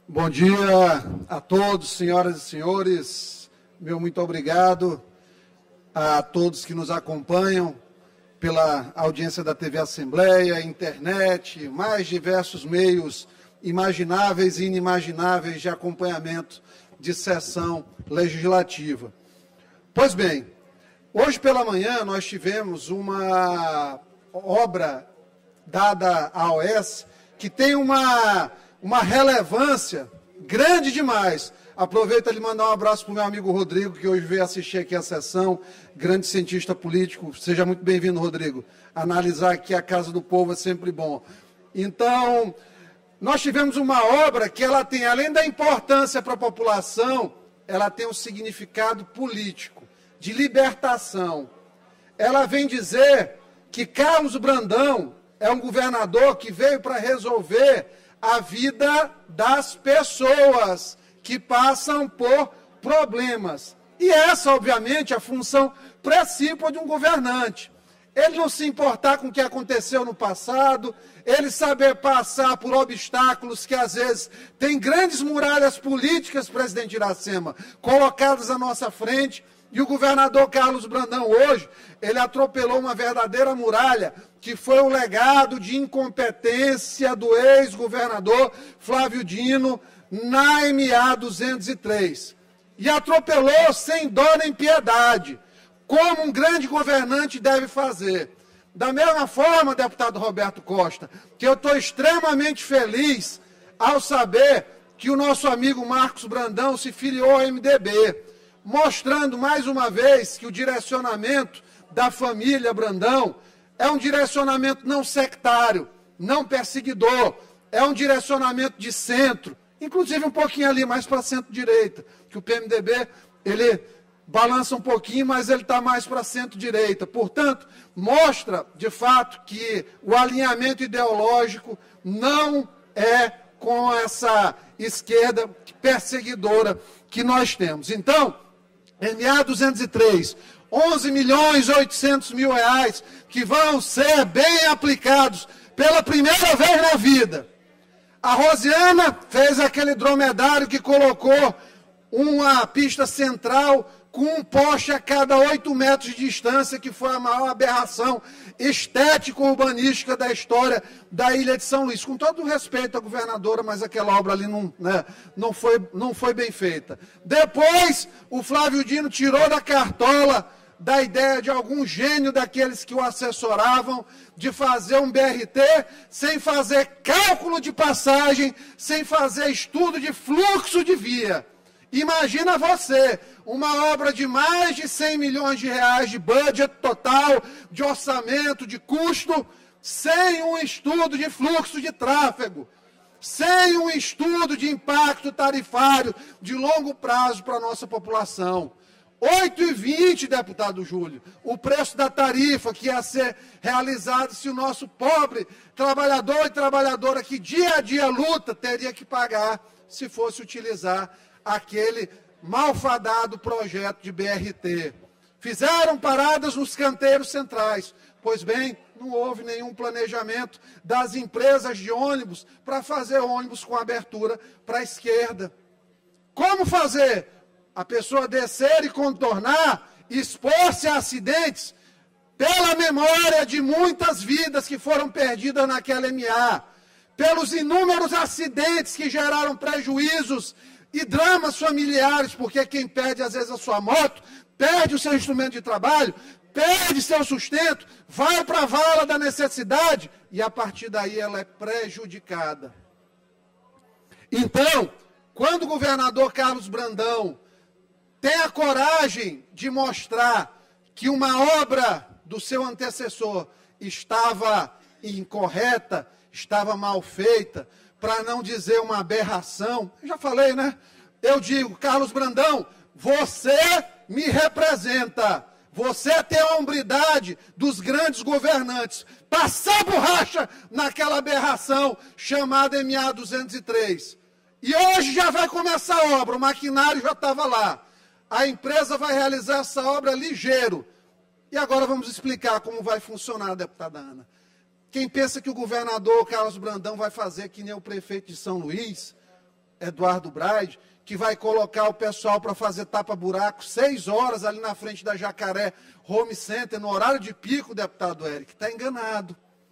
Bom dia a todos, senhoras e senhores. Meu muito obrigado a todos que nos acompanham pela audiência da TV Assembleia, internet, mais diversos meios imagináveis e inimagináveis de acompanhamento de sessão legislativa. Pois bem, hoje pela manhã nós tivemos uma obra dada à OAS que tem uma relevância grande demais. Aproveito de mandar um abraço para o meu amigo Rodrigo, que hoje veio assistir aqui a sessão, grande cientista político. Seja muito bem-vindo, Rodrigo. Analisar aqui a Casa do Povo é sempre bom. Então, nós tivemos uma obra que ela tem, além da importância para a população, ela tem um significado político, de libertação. Ela vem dizer que Carlos Brandão é um governador que veio para resolver a vida das pessoas que passam por problemas. E essa, obviamente, é a função principal de um governante. Ele não se importar com o que aconteceu no passado, ele saber passar por obstáculos que, às vezes, tem grandes muralhas políticas, presidente Iracema, colocadas à nossa frente. E o governador Carlos Brandão, hoje, ele atropelou uma verdadeira muralha, que foi o legado de incompetência do ex-governador Flávio Dino na MA 203. E atropelou sem dó nem piedade, como um grande governante deve fazer. Da mesma forma, deputado Roberto Costa, que eu estou extremamente feliz ao saber que o nosso amigo Marcos Brandão se filiou ao MDB, mostrando mais uma vez que o direcionamento da família Brandão é um direcionamento não sectário, não perseguidor, é um direcionamento de centro, inclusive um pouquinho ali mais para centro-direita, que o PMDB, ele balança um pouquinho, mas ele está mais para centro-direita. Portanto, mostra, de fato, que o alinhamento ideológico não é com essa esquerda perseguidora que nós temos. Então, MA 203, 11.800.000 reais que vão ser bem aplicados pela primeira vez na vida. A Rosiana fez aquele dromedário que colocou uma pista central com um poste a cada 8 metros de distância, que foi a maior aberração estético-urbanística da história da Ilha de São Luís. Com todo o respeito à governadora, mas aquela obra ali não foi bem feita. Depois, o Flávio Dino tirou da cartola da ideia de algum gênio daqueles que o assessoravam de fazer um BRT sem fazer cálculo de passagem, sem fazer estudo de fluxo de via. Imagina você, uma obra de mais de 100 milhões de reais de budget total, de orçamento, de custo, sem um estudo de fluxo de tráfego, sem um estudo de impacto tarifário de longo prazo para a nossa população. 8,20, deputado Júlio, o preço da tarifa que ia ser realizado se o nosso pobre trabalhador e trabalhadora que dia a dia luta teria que pagar se fosse utilizar aquele malfadado projeto de BRT. Fizeram paradas nos canteiros centrais. Pois bem, não houve nenhum planejamento das empresas de ônibus para fazer ônibus com abertura para a esquerda. Como fazer? A pessoa descer e contornar, expor-se a acidentes, pela memória de muitas vidas que foram perdidas naquela MA, pelos inúmeros acidentes que geraram prejuízos e dramas familiares, porque quem perde às vezes a sua moto, perde o seu instrumento de trabalho, perde seu sustento, vai para a vala da necessidade e a partir daí ela é prejudicada. Então, quando o governador Carlos Brandão tem a coragem de mostrar que uma obra do seu antecessor estava incorreta, estava mal feita, para não dizer uma aberração, eu já falei, né? Eu digo, Carlos Brandão, você me representa, você tem a hombridade dos grandes governantes, passar borracha naquela aberração chamada MA 203. E hoje já vai começar a obra, o maquinário já estava lá. A empresa vai realizar essa obra ligeiro. E agora vamos explicar como vai funcionar, deputada Ana. Quem pensa que o governador Carlos Brandão vai fazer que nem o prefeito de São Luís, Eduardo Braide, que vai colocar o pessoal para fazer tapa-buraco 6 horas ali na frente da Jacaré Home Center, no horário de pico, deputado Éric, está enganado.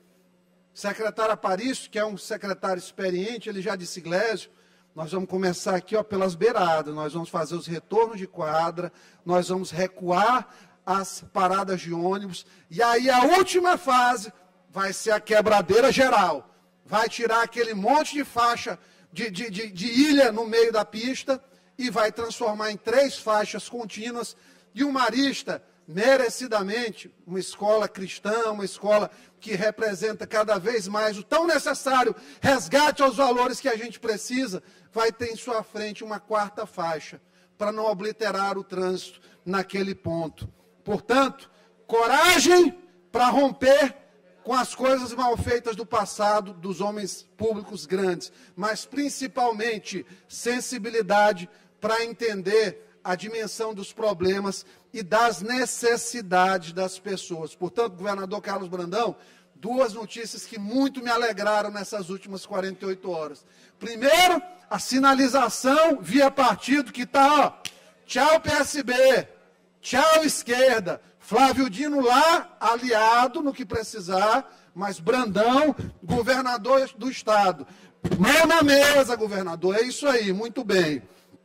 Secretário Aparício, que é um secretário experiente, ele já disse, Glésio, nós vamos começar aqui ó, pelas beiradas, nós vamos fazer os retornos de quadra, nós vamos recuar as paradas de ônibus, e aí a última fase vai ser a quebradeira geral. Vai tirar aquele monte de faixa de ilha no meio da pista e vai transformar em 3 faixas contínuas, e o Marista, merecidamente, uma escola cristã, uma escola que representa cada vez mais o tão necessário resgate aos valores que a gente precisa, vai ter em sua frente uma 4ª faixa, para não obliterar o trânsito naquele ponto. Portanto, coragem para romper com as coisas mal feitas do passado, dos homens públicos grandes, mas principalmente sensibilidade para entender a dimensão dos problemas e das necessidades das pessoas. Portanto, governador Carlos Brandão, 2 notícias que muito me alegraram nessas últimas 48 horas. Primeiro, a sinalização via partido que está, ó, tchau PSB, tchau esquerda, Flávio Dino lá, aliado no que precisar, mas Brandão, governador do Estado. Mão na mesa, governador, é isso aí, muito bem.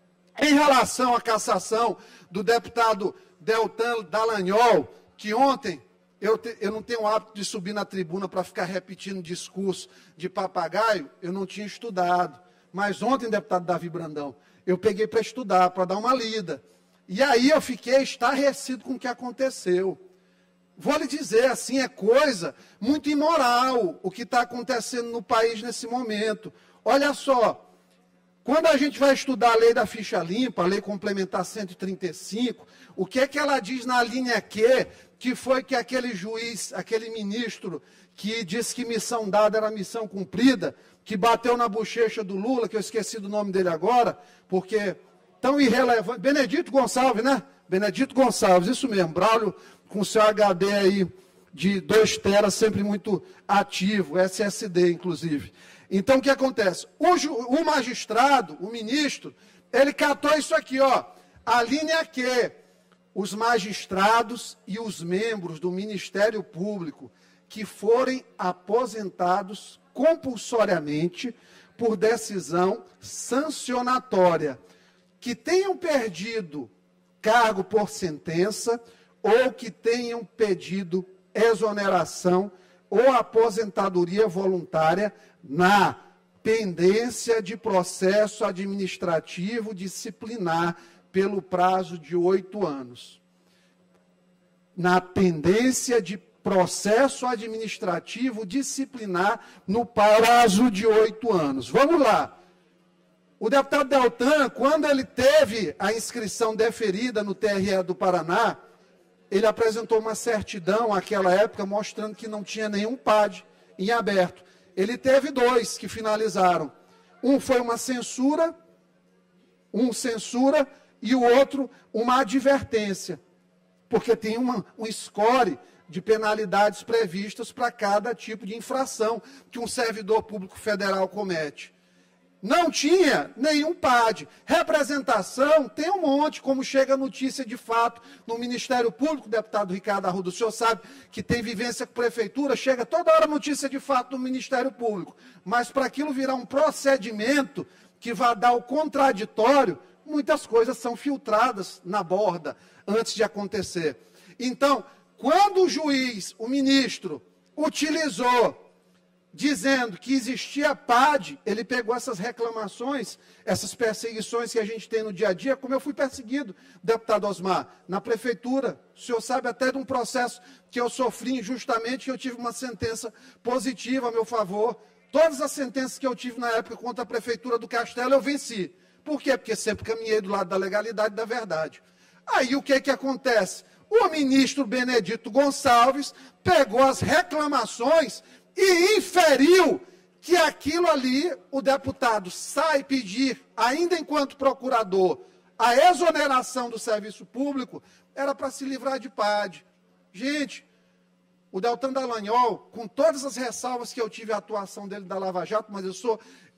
Em relação à cassação do deputado Deltan Dallagnol, que ontem, eu não tenho o hábito de subir na tribuna para ficar repetindo discurso de papagaio, eu não tinha estudado. Mas ontem, deputado Davi Brandão, eu peguei para estudar, para dar uma lida. E aí eu fiquei estarrecido com o que aconteceu. Vou lhe dizer, assim, é coisa muito imoral o que está acontecendo no país nesse momento. Olha só, quando a gente vai estudar a lei da ficha limpa, a lei complementar 135, o que é que ela diz na linha Q, que foi que aquele juiz, aquele ministro, que disse que missão dada era missão cumprida, que bateu na bochecha do Lula, que eu esqueci do nome dele agora, porque tão irrelevante, Benedito Gonçalves, né? Benedito Gonçalves, isso mesmo, Braulio com seu HD aí de 2 teras, sempre muito ativo, SSD inclusive. Então o que acontece? O magistrado, o ministro, ele catou isso aqui, ó, a linha Q, os magistrados e os membros do Ministério Público que forem aposentados compulsoriamente por decisão sancionatória, que tenham perdido cargo por sentença ou que tenham pedido exoneração ou aposentadoria voluntária na pendência de processo administrativo disciplinar pelo prazo de 8 anos. Na pendência de processo administrativo disciplinar no prazo de 8 anos. Vamos lá. O deputado Deltan, quando ele teve a inscrição deferida no TRE do Paraná, ele apresentou uma certidão naquela época mostrando que não tinha nenhum PAD em aberto. Ele teve 2 que finalizaram. Um foi uma censura, e o outro uma advertência, porque tem um score de penalidades previstas para cada tipo de infração que um servidor público federal comete. Não tinha nenhum PAD. Representação tem um monte, como chega notícia de fato no Ministério Público, deputado Ricardo Arruda. O senhor sabe que tem vivência com prefeitura, chega toda hora notícia de fato no Ministério Público. Mas para aquilo virar um procedimento que vai dar o contraditório, muitas coisas são filtradas na borda antes de acontecer. Então, quando o juiz, o ministro, utilizou dizendo que existia PAD, ele pegou essas reclamações, essas perseguições que a gente tem no dia a dia, como eu fui perseguido, deputado Osmar, na prefeitura. O senhor sabe até de um processo que eu sofri injustamente, que eu tive uma sentença positiva a meu favor. Todas as sentenças que eu tive na época contra a prefeitura do Castelo, eu venci. Por quê? Porque sempre caminhei do lado da legalidade e da verdade. Aí o que que acontece? O ministro Benedito Gonçalves pegou as reclamações e inferiu que aquilo ali, o deputado sai pedir, ainda enquanto procurador, a exoneração do serviço público, era para se livrar de PAD. Gente, o Deltan Dallagnol, com todas as ressalvas que eu tive à atuação dele da Lava Jato, mas eu sou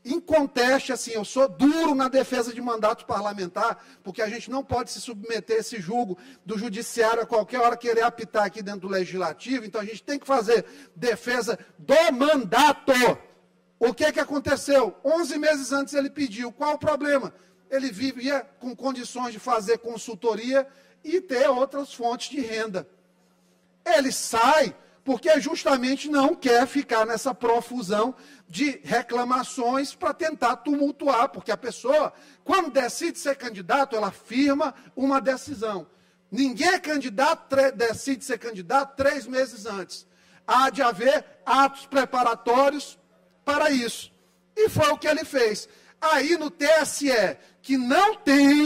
inconteste, assim, eu sou duro na defesa de mandato parlamentar, porque a gente não pode se submeter a esse julgo do judiciário a qualquer hora querer apitar aqui dentro do legislativo, então a gente tem que fazer defesa do mandato. O que aconteceu? 11 meses antes ele pediu. Qual o problema? Ele vivia com condições de fazer consultoria e ter outras fontes de renda. Ele sai porque justamente não quer ficar nessa profusão de reclamações para tentar tumultuar, porque a pessoa, quando decide ser candidato, ela firma uma decisão. Ninguém é candidato, decide ser candidato 3 meses antes. Há de haver atos preparatórios para isso. E foi o que ele fez. Aí no TSE, que não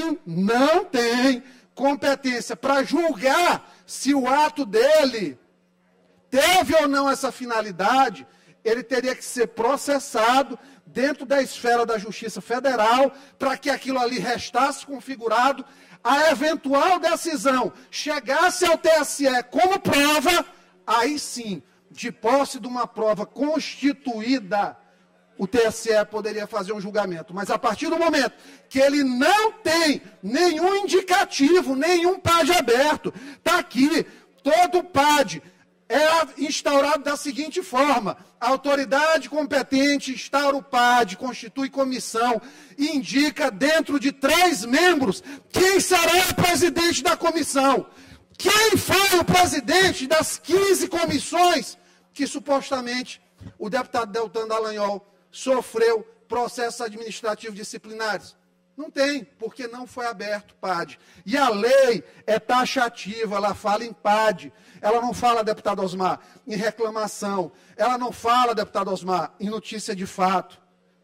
tem competência para julgar se o ato dele teve ou não essa finalidade, ele teria que ser processado dentro da esfera da Justiça Federal para que aquilo ali restasse configurado, a eventual decisão chegasse ao TSE como prova, aí sim, de posse de uma prova constituída, o TSE poderia fazer um julgamento. Mas a partir do momento que ele não tem nenhum indicativo, nenhum PAD aberto, está aqui, todo PAD é instaurado da seguinte forma: a autoridade competente instaura o PAD, constitui comissão, e indica dentro de 3 membros quem será o presidente da comissão. Quem foi o presidente das 15 comissões que supostamente o deputado Deltan Dallagnol sofreu processos administrativos disciplinares? Não tem, porque não foi aberto PAD. E a lei é taxativa, ela fala em PAD. Ela não fala, deputado Osmar, em reclamação. Ela não fala, deputado Osmar, em notícia de fato.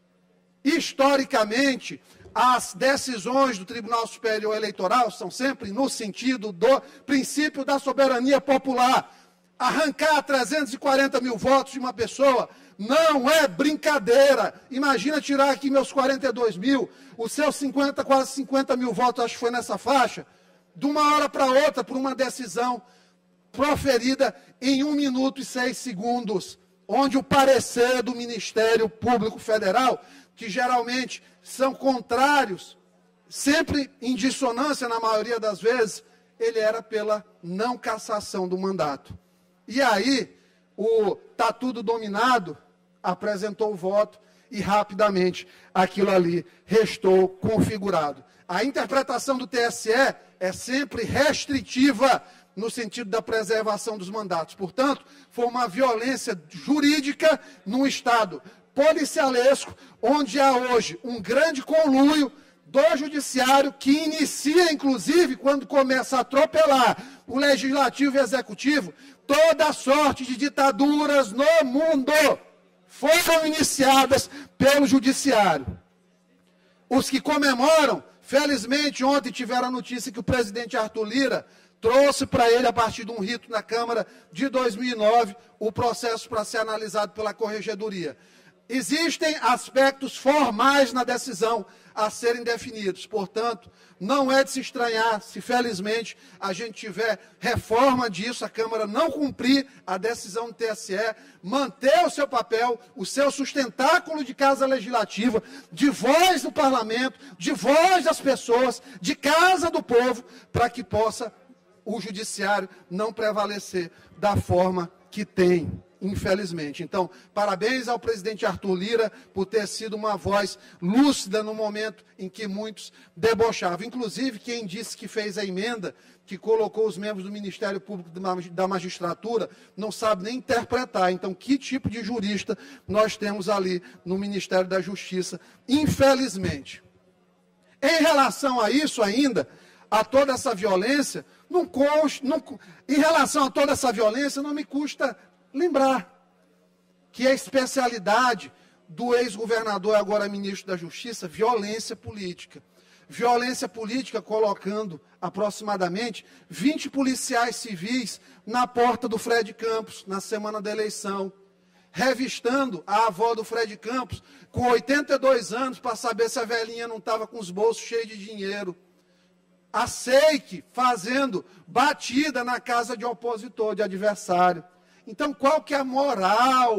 Historicamente, as decisões do Tribunal Superior Eleitoral são sempre no sentido do princípio da soberania popular. Arrancar 340 mil votos de uma pessoa não é brincadeira. Imagina tirar aqui meus 42 mil, os seus 50, quase 50 mil votos, acho que foi nessa faixa, de uma hora para outra, por uma decisão proferida em 1 minuto e 6 segundos, onde o parecer do Ministério Público Federal, que geralmente são contrários, sempre em dissonância na maioria das vezes, ele era pela não cassação do mandato. E aí, o tá tudo dominado apresentou o voto e rapidamente aquilo ali restou configurado. A interpretação do TSE é sempre restritiva no sentido da preservação dos mandatos. Portanto, foi uma violência jurídica num Estado policialesco, onde há hoje um grande conluio do judiciário que inicia, inclusive, quando começa a atropelar o legislativo e o executivo, toda sorte de ditaduras no mundo foram iniciadas pelo judiciário. Os que comemoram, felizmente, ontem tiveram a notícia que o presidente Arthur Lira trouxe para ele, a partir de um rito na Câmara de 2009, o processo para ser analisado pela Corregedoria. Existem aspectos formais na decisão a serem definidos. Portanto, não é de se estranhar se, felizmente, a gente tiver reforma disso, a Câmara não cumprir a decisão do TSE, manter o seu papel, o seu sustentáculo de casa legislativa, de voz do parlamento, de voz das pessoas, de casa do povo, para que possa o judiciário não prevalecer da forma que tem, infelizmente. Então, parabéns ao presidente Arthur Lira por ter sido uma voz lúcida no momento em que muitos debochavam. Inclusive, quem disse que fez a emenda, que colocou os membros do Ministério Público da Magistratura, não sabe nem interpretar. Então, que tipo de jurista nós temos ali no Ministério da Justiça, infelizmente. Em relação a isso ainda, a toda essa violência, em relação a toda essa violência, não me custa lembrar que a especialidade do ex-governador e agora ministro da Justiça, violência política. Violência política colocando aproximadamente 20 policiais civis na porta do Fred Campos, na semana da eleição, revistando a avó do Fred Campos com 82 anos para saber se a velhinha não estava com os bolsos cheios de dinheiro. A SEIC fazendo batida na casa de opositor, de adversário. Então, qual que é a moral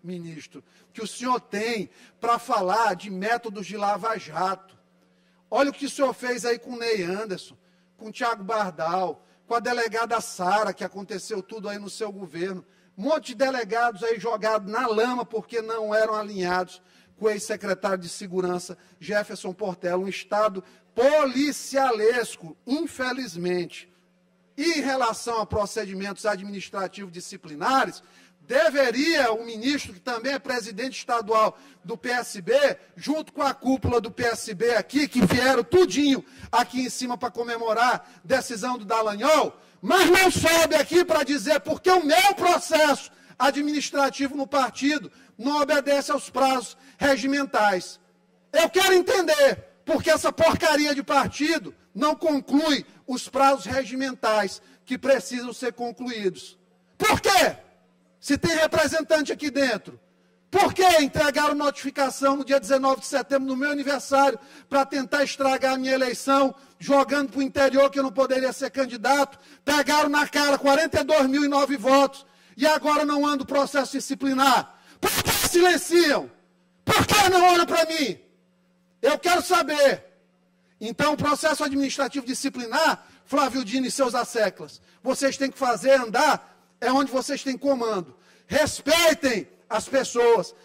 ministro, que o senhor tem para falar de métodos de lava-jato. Olha o que o senhor fez aí com o Ney Anderson, com o Tiago Bardal, com a delegada Sara, que aconteceu tudo aí no seu governo. Um monte de delegados aí jogados na lama porque não eram alinhados com o ex-secretário de Segurança, Jefferson Portela, um Estado policialesco, infelizmente. E em relação a procedimentos administrativos disciplinares, deveria o ministro, que também é presidente estadual do PSB, junto com a cúpula do PSB aqui, que vieram tudinho aqui em cima para comemorar a decisão do Dallagnol, mas não sobe aqui para dizer porque o meu processo administrativo no partido não obedece aos prazos regimentais. Eu quero entender porque essa porcaria de partido não conclui os prazos regimentais que precisam ser concluídos. Por quê? Se tem representante aqui dentro, por que entregaram notificação no dia 19 de setembro, no meu aniversário, para tentar estragar a minha eleição, jogando para o interior que eu não poderia ser candidato, pegaram na cara 42.009 votos, e agora não anda o processo disciplinar? Por que silenciam? Por que não olham para mim? Eu quero saber. Então, o processo administrativo disciplinar, Flávio Dino e seus asseclas, vocês têm que fazer andar é onde vocês têm comando. Respeitem as pessoas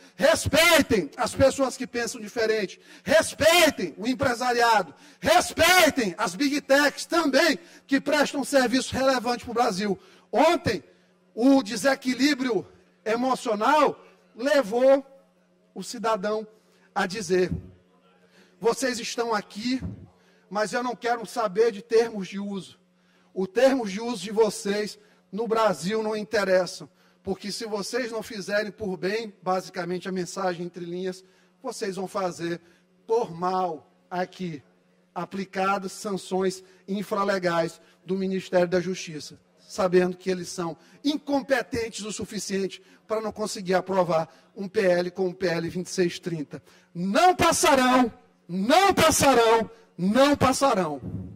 que pensam diferente, respeitem o empresariado, respeitem as big techs também, que prestam serviço relevante para o Brasil. Ontem, o desequilíbrio emocional levou o cidadão a dizer: vocês estão aqui, mas eu não quero saber de termos de uso. Os termos de uso de vocês no Brasil não interessam, porque se vocês não fizerem por bem, basicamente a mensagem entre linhas, vocês vão fazer por mal aqui, aplicadas sanções infralegais do Ministério da Justiça, sabendo que eles são incompetentes o suficiente para não conseguir aprovar um PL como o PL 2630. Não passarão, não passarão, não passarão.